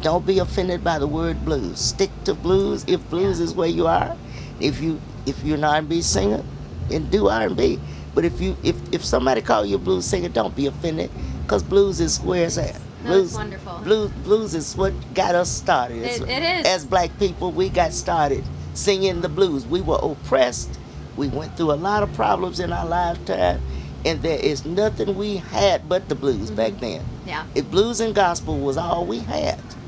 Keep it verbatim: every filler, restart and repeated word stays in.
don't be offended by the word blues. Stick to blues if blues Yeah. is where you are. If you if you're an R and B singer, then do R and B. But if you if if somebody call you a blues singer, don't be offended, because blues is where it's at. No, Blues, it's wonderful. Blues, blues is what got us started. It, It's- it is. As black people, we got started singing the blues. We were oppressed. We went through a lot of problems in our lifetime, and there is nothing we had but the blues back then. Yeah. If blues and gospel was all we had,